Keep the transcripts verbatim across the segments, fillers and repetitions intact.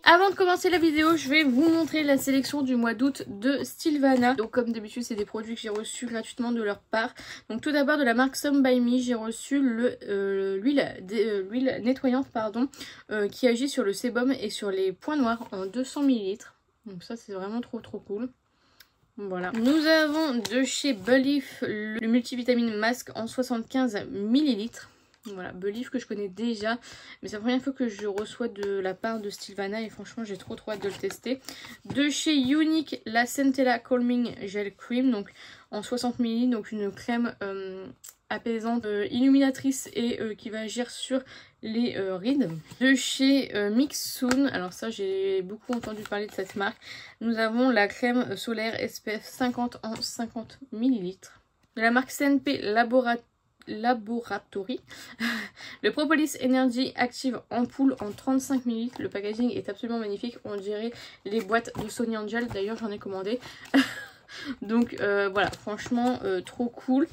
Avant de commencer la vidéo, je vais vous montrer la sélection du mois d'août de Sylvana. Donc comme d'habitude, c'est des produits que j'ai reçus gratuitement de leur part. Donc tout d'abord de la marque Some By Me, j'ai reçu le euh, l'huile euh, nettoyante pardon, euh, qui agit sur le sébum et sur les points noirs en deux cents millilitres. Donc ça c'est vraiment trop trop cool. Voilà. Nous avons de chez Belif le, le multivitamine masque en soixante-quinze millilitres. Voilà, Belif que je connais déjà, mais c'est la première fois que je reçois de la part de Sylvana et franchement j'ai trop trop hâte de le tester. De chez Unique, la Centella Calming Gel Cream, donc en soixante millilitres, donc une crème euh, apaisante, euh, illuminatrice et euh, qui va agir sur les euh, rides. De chez euh, Mixsoon, alors ça j'ai beaucoup entendu parler de cette marque, nous avons la crème solaire S P F cinquante en cinquante millilitres. De la marque C N P Laboratoire Laboratory, le Propolis Energy Active Ampoule en trente-cinq millilitres. Le packaging est absolument magnifique, on dirait les boîtes de Sony Angel, d'ailleurs j'en ai commandé. Donc euh, voilà, franchement euh, trop cool.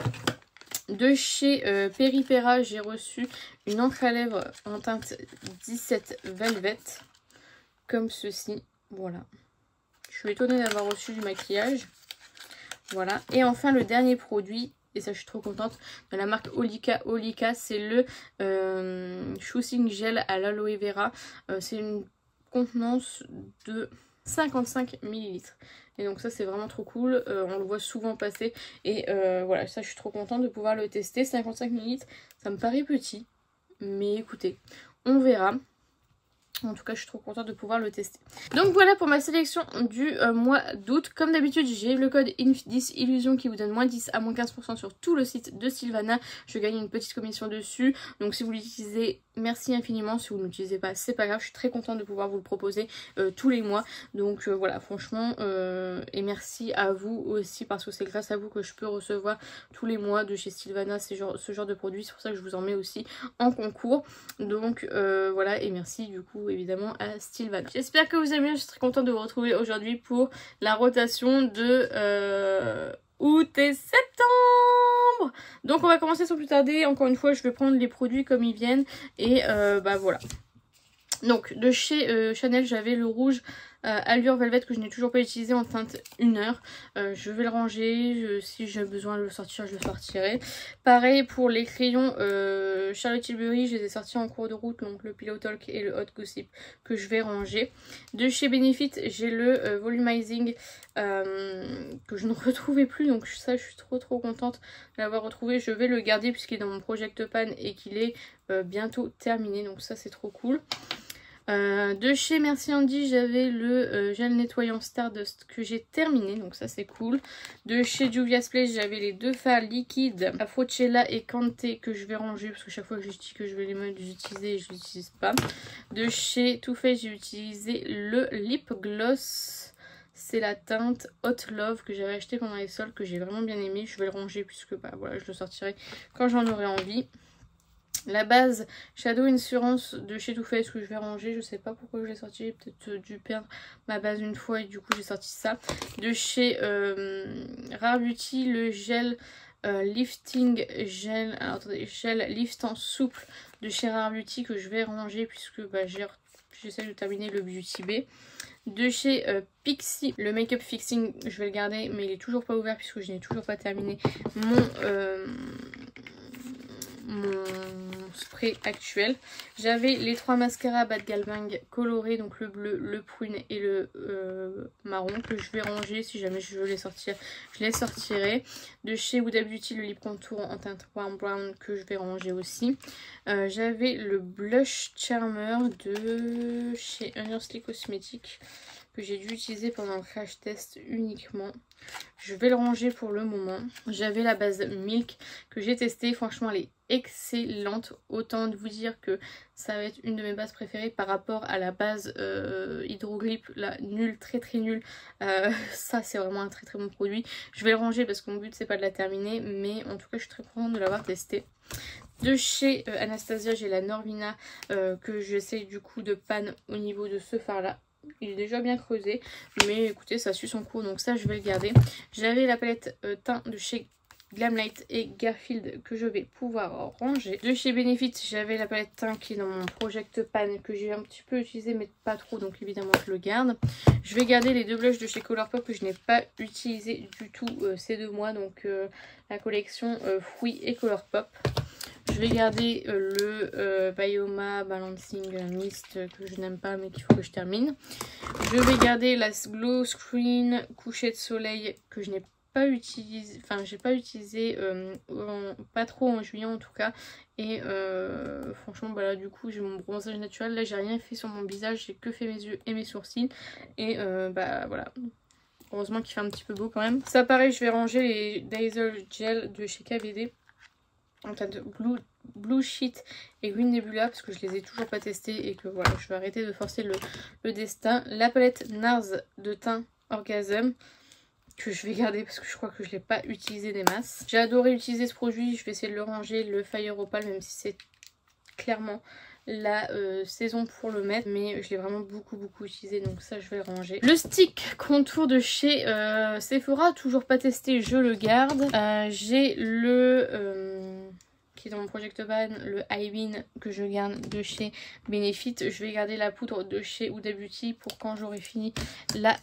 De chez euh, Peripera, j'ai reçu une encre à lèvres en teinte dix-sept Velvet, comme ceci, voilà. Je suis étonnée d'avoir reçu du maquillage. Voilà, et enfin le dernier produit, et ça je suis trop contente, de la marque Olika Olika, c'est le euh, Shooting Gel à l'aloe vera. Euh, c'est une contenance de cinquante-cinq millilitres. Et donc ça c'est vraiment trop cool, euh, on le voit souvent passer. Et euh, voilà, ça je suis trop contente de pouvoir le tester. cinquante-cinq millilitres, ça me paraît petit, mais écoutez, on verra. En tout cas, je suis trop contente de pouvoir le tester. Donc voilà pour ma sélection du euh, mois d'août. Comme d'habitude, j'ai le code I N F dix Illusion qui vous donne moins dix à moins quinze pour cent sur tout le site de Sylvana. Je gagne une petite commission dessus. Donc si vous l'utilisez, merci infiniment. Si vous ne l'utilisez pas, c'est pas grave. Je suis très contente de pouvoir vous le proposer euh, tous les mois. Donc euh, voilà, franchement, euh, et merci à vous aussi parce que c'est grâce à vous que je peux recevoir tous les mois de chez Sylvana ce genre, ce genre de produits. C'est pour ça que je vous en mets aussi en concours. Donc euh, voilà, et merci du coup évidemment à Sylvana. J'espère que vous aimez, je suis très contente de vous retrouver aujourd'hui pour la rotation de euh, août et septembre. Donc on va commencer sans plus tarder. Encore une fois, je vais prendre les produits comme ils viennent et euh, bah voilà. Donc de chez euh, Chanel, j'avais le rouge euh, Allure Velvet que je n'ai toujours pas utilisé en teinte une heure. Euh, je vais le ranger, je, si j'ai besoin de le sortir, je le sortirai. Pareil pour les crayons euh, Charlotte Tilbury, je les ai sortis en cours de route, donc le Pillow Talk et le Hot Gossip que je vais ranger. De chez Benefit, j'ai le euh, Volumizing euh, que je ne retrouvais plus, donc ça je suis trop trop contente de l'avoir retrouvé. Je vais le garder puisqu'il est dans mon Project Pan et qu'il est euh, bientôt terminé, donc ça c'est trop cool. Euh, de chez Merci Andy, j'avais le euh, gel nettoyant Stardust que j'ai terminé, donc ça c'est cool. De chez Juvia's Place, j'avais les deux fards liquides Afrocella et Kanté que je vais ranger parce que chaque fois que je dis que je vais les mettre, j'utilise et je l'utilise pas. De chez Too Faced, j'ai utilisé le lip gloss. C'est la teinte Hot Love que j'avais acheté pendant les soldes, que j'ai vraiment bien aimé. Je vais le ranger puisque bah voilà, je le sortirai quand j'en aurai envie. La base Shadow Insurance de chez Too Faced que je vais ranger, je sais pas pourquoi je l'ai sorti, j'ai peut-être dû perdre ma base une fois et du coup j'ai sorti ça. De chez euh, Rare Beauty, le gel euh, lifting gel, alors attendez, gel liftant souple de chez Rare Beauty que je vais ranger puisque bah, j'essaie de terminer le Beauty Bay. De chez euh, Pixi, le Make Up Fixing, je vais le garder mais il est toujours pas ouvert puisque je n'ai toujours pas terminé mon... Euh, mon spray actuel. J'avais les trois mascaras Bad Gal Bang colorés, donc le bleu, le prune et le euh, marron que je vais ranger. Si jamais je veux les sortir, je les sortirai. De chez Huda Beauty, le lip contour en teinte warm brown que je vais ranger aussi. Euh, J'avais le blush charmer de chez Honestly Cosmetics que j'ai dû utiliser pendant le crash test uniquement. Je vais le ranger pour le moment. J'avais la base Milk que j'ai testée. Franchement, elle est excellente. Autant de vous dire que ça va être une de mes bases préférées par rapport à la base euh, Hydrogrip. La nulle, très très nulle. Euh, ça, c'est vraiment un très très bon produit. Je vais le ranger parce que mon but, c'est pas de la terminer. Mais en tout cas, je suis très contente de l'avoir testé. De chez euh, Anastasia, j'ai la Norvina euh, que j'essaie du coup de pan au niveau de ce fard là. Il est déjà bien creusé, mais écoutez, ça suit son cours, donc ça je vais le garder. J'avais la palette euh, teint de chez Glamlight et Garfield que je vais pouvoir ranger. De chez Benefit, j'avais la palette teint qui est dans mon Project Pan que j'ai un petit peu utilisé mais pas trop, donc évidemment je le garde. Je vais garder les deux blushs de chez Colourpop que je n'ai pas utilisé du tout euh, ces deux mois, donc euh, la collection euh, Fruits et Colourpop. Je vais garder euh, le euh, Bioma Balancing Mist que je n'aime pas mais qu'il faut que je termine. Je vais garder la Glow Screen Coucher de Soleil que je n'ai pas utilisé, enfin j'ai pas utilisé euh, en, pas trop en juillet en tout cas. Et euh, franchement voilà, du coup j'ai mon bronzage naturel. Là j'ai rien fait sur mon visage, j'ai que fait mes yeux et mes sourcils. Et euh, bah voilà. Heureusement qu'il fait un petit peu beau quand même. Ça pareil, je vais ranger les Dazzle Gel de chez K V D. En tas de Blue, Blue Sheet et Green Nebula parce que je les ai toujours pas testés et que voilà, je vais arrêter de forcer le, le destin. La palette Nars de teint Orgasm que je vais garder parce que je crois que je l'ai pas utilisé des masses. J'ai adoré utiliser ce produit, je vais essayer de le ranger, le Fire Opal, même si c'est clairement la euh, saison pour le mettre, mais je l'ai vraiment beaucoup beaucoup utilisé, donc ça je vais le ranger. Le stick contour de chez euh, Sephora, toujours pas testé, je le garde. Euh, j'ai le euh, qui est dans mon Project Pan, le Eyebin que je garde de chez Benefit. Je vais garder la poudre de chez Huda Beauty pour quand j'aurai fini la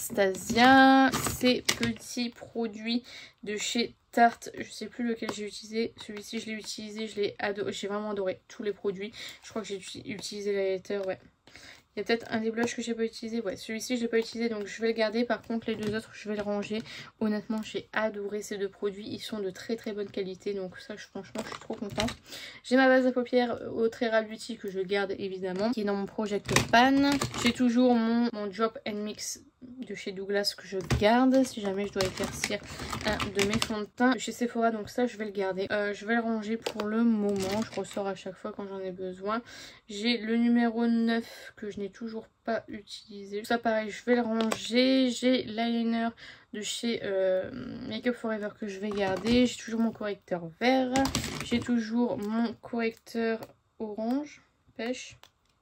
Anastasia. Ces petits produits de chez Tarte, je sais plus lequel j'ai utilisé, celui-ci je l'ai utilisé, je l'ai adoré, j'ai vraiment adoré tous les produits. Je crois que j'ai utilisé l'highlighter, ouais. Il y a peut-être un des blushs que j'ai pas utilisé, ouais, celui-ci je l'ai pas utilisé donc je vais le garder. Par contre les deux autres je vais le ranger. Honnêtement j'ai adoré ces deux produits, ils sont de très très bonne qualité, donc ça je, franchement je suis trop contente. J'ai ma base à paupières au Trera Beauty que je garde évidemment, qui est dans mon Project Pan. J'ai toujours mon, mon Drop and Mix de chez Douglas que je garde si jamais je dois éclaircir un de mes fonds de teint de chez Sephora, donc ça je vais le garder. Euh, je vais le ranger pour le moment, je ressors à chaque fois quand j'en ai besoin. J'ai le numéro neuf que je n'ai toujours pas utilisé, ça pareil je vais le ranger. J'ai l'eyeliner de chez euh, Make Up For Ever que je vais garder. J'ai toujours mon correcteur vert, j'ai toujours mon correcteur orange pêche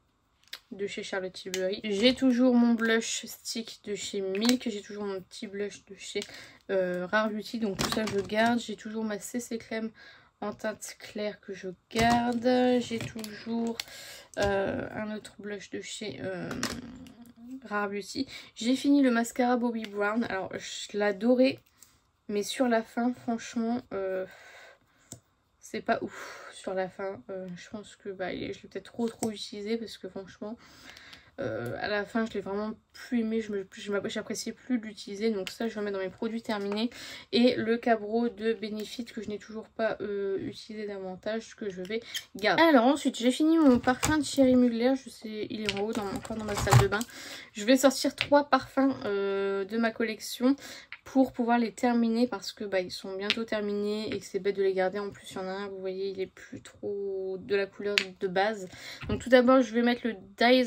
de chez Charlotte Tilbury. J'ai toujours mon blush stick de chez Milk. J'ai toujours mon petit blush de chez euh, Rare Beauty. Donc tout ça je garde. J'ai toujours ma C C crème en teinte claire que je garde. J'ai toujours euh, un autre blush de chez euh, Rare Beauty. J'ai fini le mascara Bobbi Brown. Alors je l'adorais, mais sur la fin franchement euh, c'est pas ouf. Sur la fin euh, je pense que bah, je l'ai peut-être trop trop utilisé parce que franchement euh, à la fin je l'ai vraiment plus aimé, je m'appréciais plus l'utiliser, donc ça je vais mettre dans mes produits terminés. Et le Cabro de Benefit que je n'ai toujours pas euh, utilisé davantage, que je vais garder. Alors ensuite j'ai fini mon parfum de Thierry Mugler, je sais il est en haut dans, encore dans ma salle de bain. Je vais sortir trois parfums euh, de ma collection pour pouvoir les terminer parce que bah, ils sont bientôt terminés et que c'est bête de les garder. En plus il y en a un, vous voyez, il est plus trop de la couleur de base. Donc tout d'abord je vais mettre le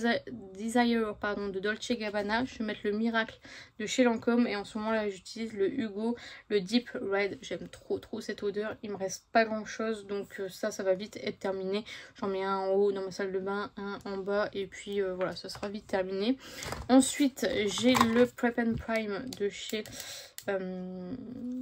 Desire pardon, de Dolce Gabbana. Je vais mettre le Miracle de chez Lancôme et en ce moment là j'utilise le Hugo, le Deep Red. J'aime trop trop cette odeur, il me reste pas grand chose donc euh, ça ça va vite être terminé. J'en mets un en haut dans ma salle de bain, un en bas et puis euh, voilà, ça sera vite terminé. Ensuite j'ai le Prep and Prime de chez Euh,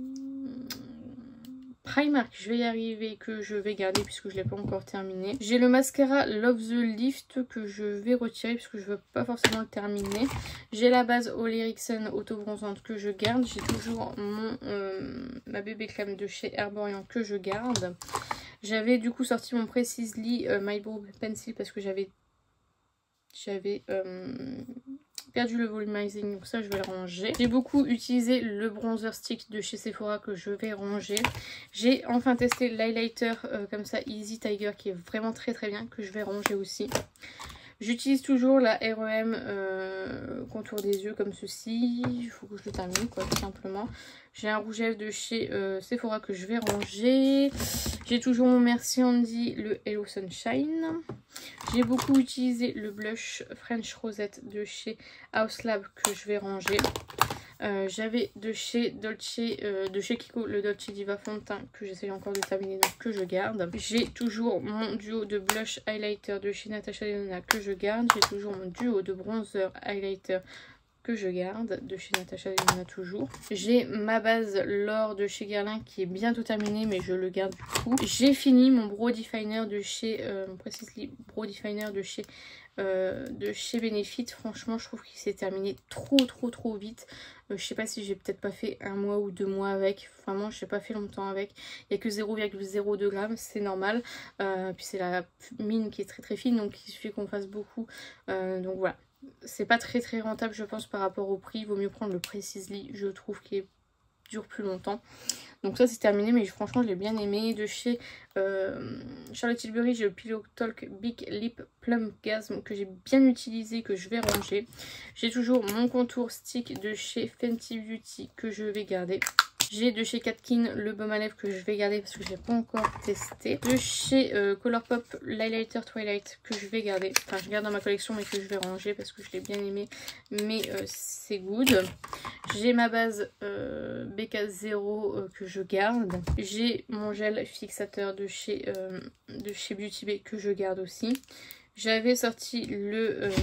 Primark, je vais y arriver, que je vais garder puisque je ne l'ai pas encore terminé. J'ai le mascara Love the Lift que je vais retirer puisque je ne veux pas forcément le terminer. J'ai la base Ole Henriksen auto bronzante que je garde. J'ai toujours mon euh, ma bébé crème de chez Herborian que je garde. J'avais du coup sorti mon Precisely euh, My Brow Pencil parce que j'avais j'avais euh, perdu le volumizing, donc ça je vais le ranger. J'ai beaucoup utilisé le bronzer stick de chez Sephora que je vais ranger. J'ai enfin testé l'highlighter euh, comme ça Easy Tiger qui est vraiment très très bien, que je vais ranger aussi. J'utilise toujours la R E M euh, contour des yeux comme ceci. Il faut que je le termine quoi, tout simplement. J'ai un rouge à lèvres de chez euh, Sephora que je vais ranger. J'ai toujours mon Merci Andy, le Hello Sunshine. J'ai beaucoup utilisé le blush French Rosette de chez House Lab que je vais ranger. Euh, J'avais de chez Dolce, euh, de chez Kiko, le Dolce Diva fond de teint que j'essaye encore de terminer, donc que je garde. J'ai toujours mon duo de blush highlighter de chez Natasha Denona que je garde. J'ai toujours mon duo de bronzer highlighter que je garde. De chez Natasha, il y en a toujours. J'ai ma base L'Or de chez Guerlain qui est bientôt terminée, mais je le garde du coup. J'ai fini mon Brow Definer de chez... Euh, mon Precisely Brow Definer de chez... Euh, de chez Benefit. Franchement je trouve qu'il s'est terminé trop trop trop vite. euh, je sais pas si j'ai peut-être pas fait un mois ou deux mois avec, vraiment je n'ai pas fait longtemps avec. Il n'y a que zéro virgule zéro deux grammes, c'est normal. Euh, puis c'est la mine qui est très très fine, donc il suffit qu'on fasse beaucoup. Euh, donc voilà, c'est pas très très rentable je pense par rapport au prix. Il vaut mieux prendre le Precisely, je trouve, qui est dure plus longtemps. Donc ça c'est terminé, mais franchement je l'ai bien aimé. De chez euh, Charlotte Tilbury, j'ai le Pillow Talk Big Lip Plum Gasm que j'ai bien utilisé, que je vais ranger. J'ai toujours mon contour stick de chez Fenty Beauty que je vais garder. J'ai de chez Katkin le baume à lèvres que je vais garder parce que je l'ai pas encore testé. De chez euh, Colourpop l'highlighter Twilight que je vais garder. Enfin je garde dans ma collection mais que je vais ranger parce que je l'ai bien aimé. Mais euh, c'est good. J'ai ma base euh, B K zéro euh, que je garde. J'ai mon gel fixateur de chez, euh, de chez Beauty Bay que je garde aussi. J'avais sorti le euh,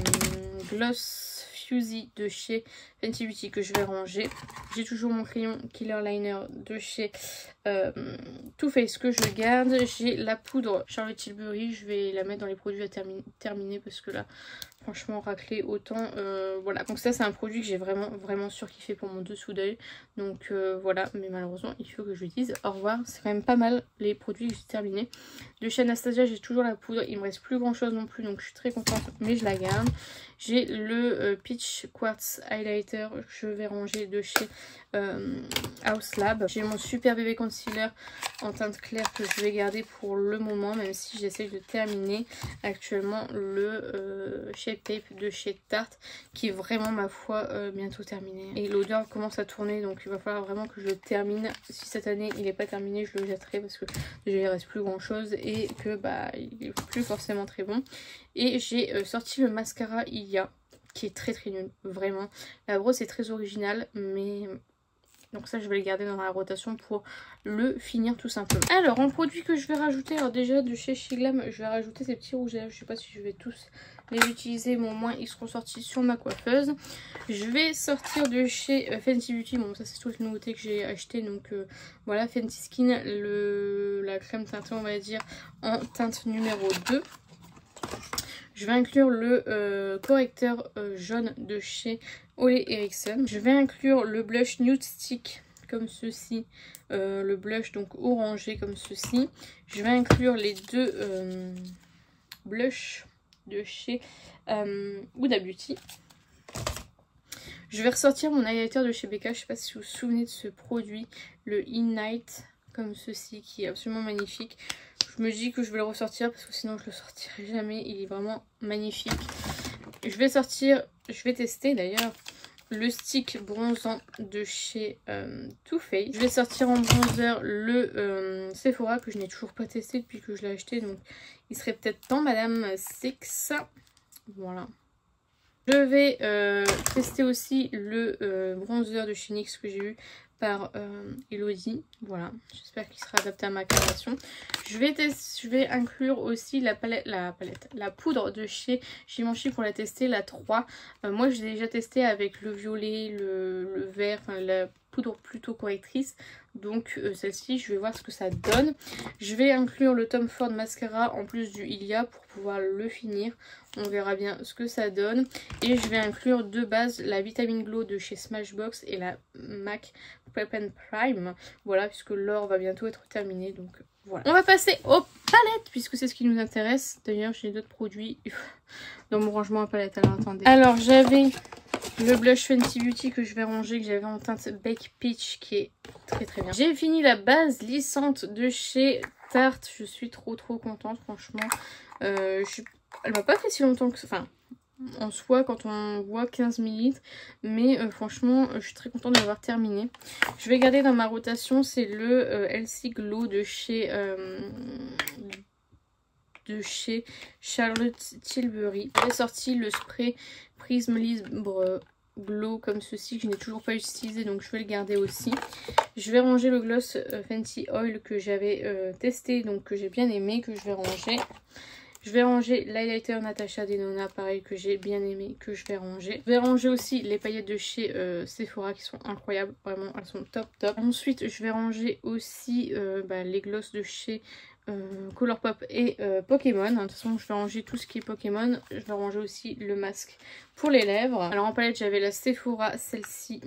Gloss Fusey de chez Fenty Beauty que je vais ranger. J'ai toujours mon crayon Killer Liner de chez euh, Too Faced que je garde. J'ai la poudre Charlotte Tilbury, je vais la mettre dans les produits à termi terminer parce que là franchement raclé autant. Euh, voilà, donc ça c'est un produit que j'ai vraiment vraiment surkiffé pour mon dessous d'œil. Donc euh, voilà, mais malheureusement il faut que je dise au revoir. C'est quand même pas mal les produits que j'ai terminés. De chez Anastasia j'ai toujours la poudre, il me reste plus grand chose non plus donc je suis très contente mais je la garde. J'ai le euh, Peach Quartz Highlighter que je vais ranger de chez euh, House Lab. J'ai mon Super Bébé Concealer en teinte claire que je vais garder pour le moment, même si j'essaie de terminer actuellement le euh, Shape Tape de chez Tarte qui est vraiment ma foi euh, bientôt terminé. Et l'odeur commence à tourner donc il va falloir vraiment que je le termine. Si cette année il n'est pas terminé je le jetterai parce que déjà il reste plus grand chose et que bah il est plus forcément très bon. Et j'ai euh, sorti le mascara Ilia qui est très très nul, vraiment. La brosse est très originale mais... Donc ça je vais le garder dans la rotation pour le finir tout simplement. Alors en produit que je vais rajouter, alors déjà de chez Shiglam je vais rajouter ces petits rouges à lèvres. Je sais pas si je vais tous les utiliser mais au moins ils seront sortis sur ma coiffeuse. Je vais sortir de chez euh, Fenty Beauty, bon ça c'est toutes les nouveautés que j'ai acheté. Donc euh, voilà, Fenty Skin, le, la crème teintée on va dire en teinte numéro deux. Je vais inclure le euh, correcteur euh, jaune de chez Ole Henriksen. Je vais inclure le blush Nude Stick comme ceci. Euh, le blush donc orangé comme ceci. Je vais inclure les deux euh, blushs de chez euh, Huda Beauty. Je vais ressortir mon highlighter de chez Becca. Je ne sais pas si vous vous souvenez de ce produit. Le In Night comme ceci qui est absolument magnifique. Je me dis que je vais le ressortir parce que sinon je le sortirai jamais. Il est vraiment magnifique. Je vais sortir, je vais tester d'ailleurs le stick bronzant de chez euh, Too Faced. Je vais sortir en bronzer le euh, Sephora que je n'ai toujours pas testé depuis que je l'ai acheté. Donc il serait peut-être temps Madame Six. Voilà. Je vais euh, tester aussi le euh, bronzer de chez N Y X que j'ai eu par euh, Elodie. Voilà, j'espère qu'il sera adapté à ma coloration. Je vais, je vais inclure aussi la palette, la palette, la poudre de chez Givenchy pour la tester, la trois. Euh, moi, j'ai déjà testé avec le violet, le, le vert, enfin la poudre plutôt correctrice. Donc euh, celle-ci, je vais voir ce que ça donne. Je vais inclure le Tom Ford Mascara en plus du Ilia pour pouvoir le finir. On verra bien ce que ça donne. Et je vais inclure de base la Vitamine Glow de chez Smashbox et la MAC Prep and Prime. Voilà, puisque l'or va bientôt être terminé. Donc voilà. On va passer aux palettes puisque c'est ce qui nous intéresse. D'ailleurs, j'ai d'autres produits dans mon rangement à palettes. Alors attendez. Alors j'avais le blush Fenty Beauty que je vais ranger, que j'avais en teinte Baked Peach qui est très très bien. J'ai fini la base lissante de chez Tarte. Je suis trop trop contente franchement. Euh, je suis... Elle m'a pas fait si longtemps que ça. Enfin, en soi quand on voit quinze millilitres. Mais euh, franchement je suis très contente d'avoir terminé. Je vais garder dans ma rotation, c'est le euh, Healthy Glow de chez... Euh, de chez Charlotte Tilbury. J'ai sorti le spray Prism Libre Glow comme ceci que je n'ai toujours pas utilisé donc je vais le garder aussi. Je vais ranger le gloss euh, Fenty Oil que j'avais euh, testé donc que j'ai bien aimé, que je vais ranger. Je vais ranger l'highlighter Natasha Denona, pareil, que j'ai bien aimé, que je vais ranger. Je vais ranger aussi les paillettes de chez euh, Sephora qui sont incroyables, vraiment elles sont top top. Ensuite je vais ranger aussi euh, bah, les glosses de chez euh, Colourpop et euh, Pokémon. De toute façon je vais ranger tout ce qui est Pokémon. Je vais ranger aussi le masque pour les lèvres. Alors en palette j'avais la Sephora, celle-ci,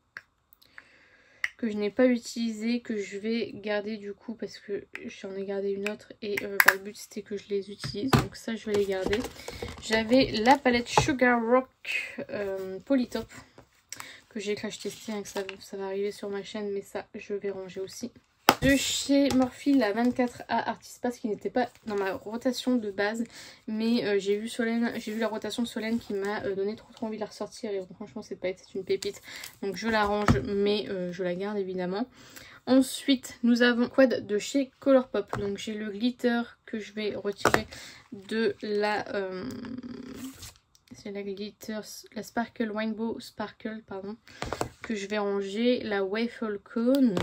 que je n'ai pas utilisé, que je vais garder du coup parce que j'en ai gardé une autre et euh, bah, le but c'était que je les utilise, donc ça je vais les garder. J'avais la palette Sugar Rock euh, Polytop que j'ai crash testé, hein, que ça, ça va arriver sur ma chaîne, mais ça je vais ranger aussi. De chez Morphe la vingt-quatre A Artist Pass qui n'était pas dans ma rotation de base, mais euh, j'ai vu Solène, j'ai vu la rotation de Solène qui m'a euh, donné trop trop envie de la ressortir et franchement cette palette c'est une pépite, donc je la range mais euh, je la garde évidemment. Ensuite nous avons Quad de chez Colourpop, donc j'ai le glitter que je vais retirer de la euh, c'est la glitter, la Sparkle Rainbow Sparkle pardon, que je vais ranger, la Waffle Cone,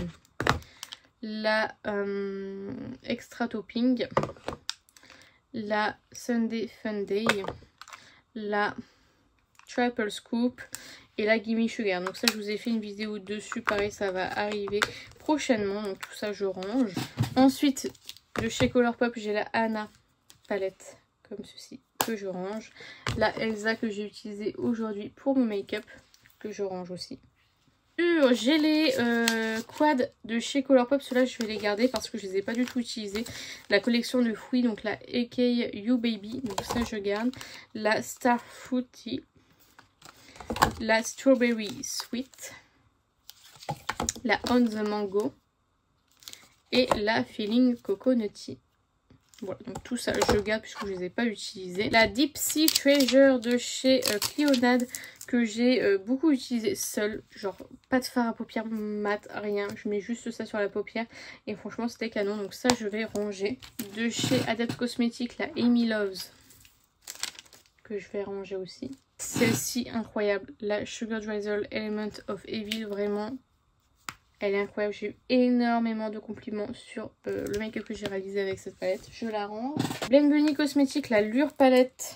la euh, Extra Topping, la Sunday Fun Day, la Triple Scoop et la Gimme Sugar. Donc ça je vous ai fait une vidéo dessus, pareil ça va arriver prochainement, donc tout ça je range. Ensuite de chez Colourpop j'ai la Anna palette comme ceci que je range, la Elsa que j'ai utilisée aujourd'hui pour mon make-up que je range aussi. J'ai les euh, quads de chez Colourpop, ceux-là je vais les garder parce que je les ai pas du tout utilisés. La collection de fruits, donc la A K You Baby, donc ça je garde. La Star Fruity, la Strawberry Sweet, la On the Mango et la Feeling Coconutty. Voilà, donc tout ça je garde puisque je ne les ai pas utilisés. La Deep Sea Treasure de chez euh, Clionade que j'ai euh, beaucoup utilisé seule. Genre pas de fard à paupières mat, rien. Je mets juste ça sur la paupière et franchement c'était canon. Donc ça je vais ranger. De chez Adept Cosmetics, la Amy Loves que je vais ranger aussi. Celle-ci incroyable, la Sugar Drizzle Element of Evil, vraiment. Elle est incroyable, j'ai eu énormément de compliments sur euh, le make-up que j'ai réalisé avec cette palette. Je la range. Blend Bunny Cosmetics, la Lure palette.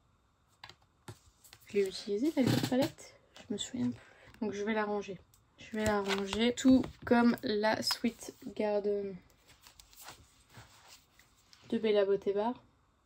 Je l'ai utilisée la Lure palette, je me souviens plus. Donc je vais la ranger. Je vais la ranger. Tout comme la Sweet Garden de Bella Beauté Bar.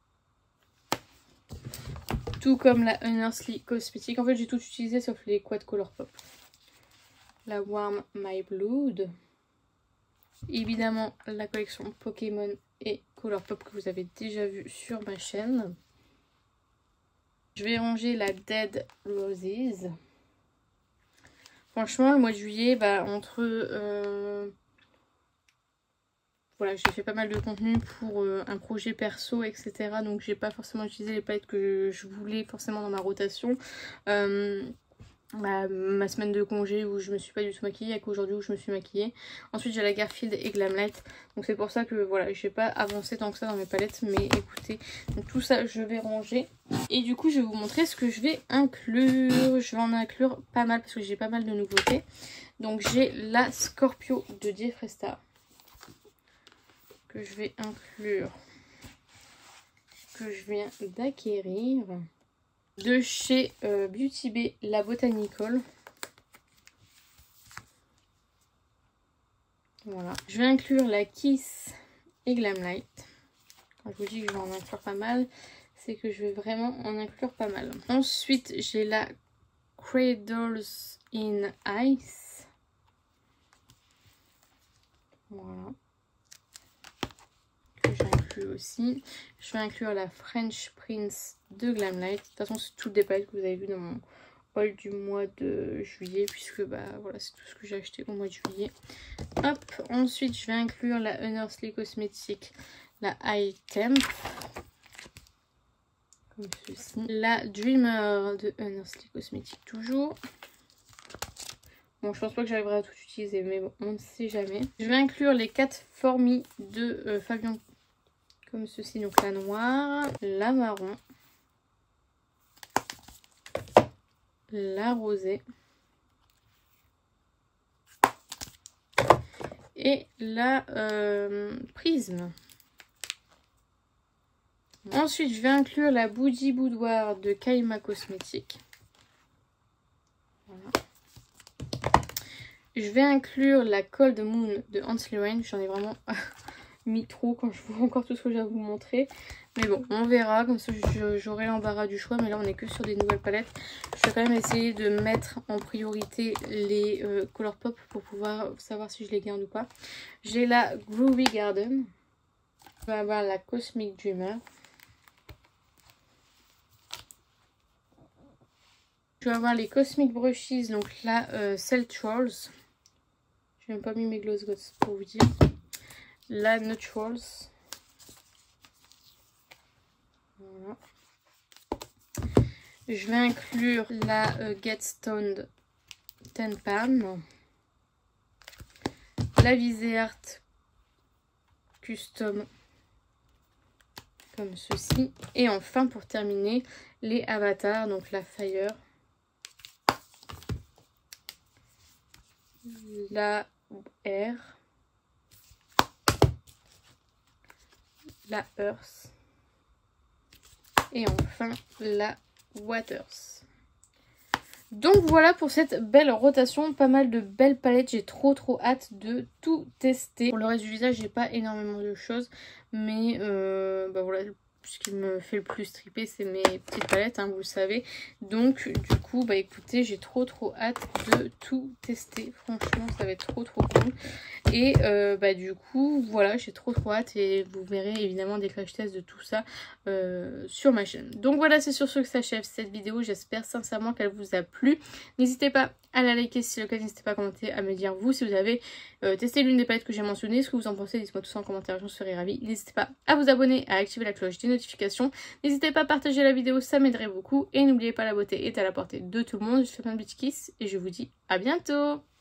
Tout comme la Unearthly Cosmetics. En fait j'ai tout utilisé sauf les quad Colourpop. La Warm My Blood, évidemment la collection Pokémon et Colourpop que vous avez déjà vu sur ma chaîne. Je vais ranger la Dead Roses. Franchement le mois de juillet, bah, entre euh, voilà, j'ai fait pas mal de contenu pour euh, un projet perso, et cetera. Donc j'ai pas forcément utilisé les palettes que je voulais forcément dans ma rotation. Euh, Ma, ma semaine de congé où je me suis pas du tout maquillée et qu'aujourd'hui où je me suis maquillée. Ensuite j'ai la Garfield et Glamlight, donc c'est pour ça que voilà, j'ai pas avancé tant que ça dans mes palettes, mais écoutez, donc tout ça je vais ranger et du coup je vais vous montrer ce que je vais inclure. Je vais en inclure pas mal parce que j'ai pas mal de nouveautés. Donc j'ai la Scorpio de Jeffree Star que je vais inclure, que je viens d'acquérir. De chez euh, Beauty Bay, la Botanical. Voilà. Je vais inclure la Kiss et Glamlight. Quand je vous dis que je vais en inclure pas mal, c'est que je vais vraiment en inclure pas mal. Ensuite, j'ai la Cradles in Ice. Voilà. Que j'inclus aussi. Je vais inclure la French Prince de Glamlight. De toute façon c'est toutes des palettes que vous avez vu dans mon haul du mois de juillet, puisque bah voilà c'est tout ce que j'ai acheté au mois de juillet. Hop, ensuite je vais inclure la Unearthly Cosmetics, la High Temp comme ceci, la Dreamer de Unearthly Cosmetics toujours. Bon, je pense pas que j'arriverai à tout utiliser, mais bon, on ne sait jamais. Je vais inclure les quatre Formis de euh, Fabien comme ceci, donc la noire, la marron, la rosée et la euh, prisme. Ensuite, je vais inclure la Bougie Boudoir de Kaima Cosmetics. Voilà. Je vais inclure la Cold Moon de Hansley Rain. J'en ai vraiment mis trop quand je vois encore tout ce que j'ai à vous montrer. Mais bon, on verra. Comme ça, j'aurai l'embarras du choix. Mais là, on est que sur des nouvelles palettes. Je vais quand même essayer de mettre en priorité les euh, Colourpop pour pouvoir savoir si je les garde ou pas. J'ai la Groovy Garden. Je vais avoir la Cosmic Dreamer. Je vais avoir les Cosmic Brushes, donc là, euh, Cell Trolls. J'ai même pas mis mes Gloss Gods pour vous dire. La Neutrals. Voilà. Je vais inclure la euh, Get Stoned Ten Pan. La Visée Art Custom. Comme ceci. Et enfin, pour terminer, les avatars, donc la Fire. La Air, la Earth et enfin la Waters. Donc voilà pour cette belle rotation, pas mal de belles palettes, j'ai trop trop hâte de tout tester. Pour le reste du visage, j'ai pas énormément de choses, mais euh, bah voilà, ce qui me fait le plus triper, c'est mes petites palettes, hein, vous le savez. Donc du coup, bah écoutez, j'ai trop trop hâte de tout tester. Franchement, ça va être trop trop cool. Et euh, bah du coup, voilà, j'ai trop trop hâte et vous verrez évidemment des crash tests de tout ça euh, sur ma chaîne. Donc voilà, c'est sur ce que s'achève cette vidéo. J'espère sincèrement qu'elle vous a plu. N'hésitez pas à la liker si c'est le cas, n'hésitez pas à commenter, à me dire vous si vous avez euh, testé l'une des palettes que j'ai mentionnées, ce que vous en pensez, dites-moi tout ça en commentaire, j'en serais ravie. N'hésitez pas à vous abonner, à activer la cloche des notifications, n'hésitez pas à partager la vidéo, ça m'aiderait beaucoup, et n'oubliez pas, la beauté est à la portée de tout le monde. Je vous fais plein de petits kisses et je vous dis à bientôt.